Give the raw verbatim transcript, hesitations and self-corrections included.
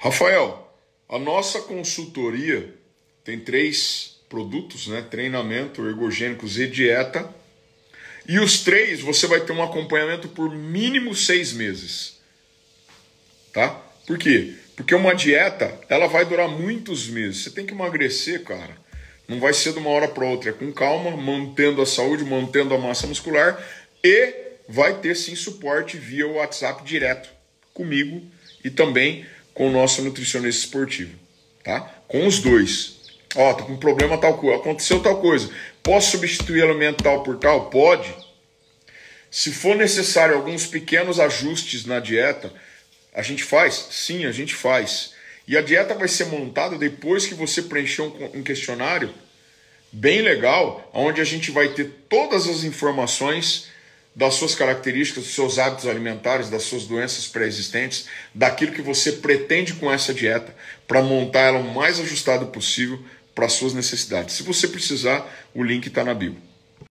Rafael, a nossa consultoria tem três produtos, né? Treinamento, ergogênicos e dieta. E os três você vai ter um acompanhamento por mínimo seis meses. Tá? Por quê? Porque uma dieta, ela vai durar muitos meses. Você tem que emagrecer, cara. Não vai ser de uma hora para outra. É com calma, mantendo a saúde, mantendo a massa muscular. E vai ter sim suporte via WhatsApp direto comigo e também com o nosso nutricionista esportivo. Tá? Com os dois. Ó, tô com um problema tal coisa. Aconteceu tal coisa. Posso substituir alimento tal por tal? Pode. Se for necessário alguns pequenos ajustes na dieta, a gente faz? Sim, a gente faz. E a dieta vai ser montada depois que você preencher um questionário bem legal, onde a gente vai ter todas as informações das suas características, dos seus hábitos alimentares, das suas doenças pré-existentes, daquilo que você pretende com essa dieta, para montar ela o mais ajustada possível para as suas necessidades. Se você precisar, o link está na bio.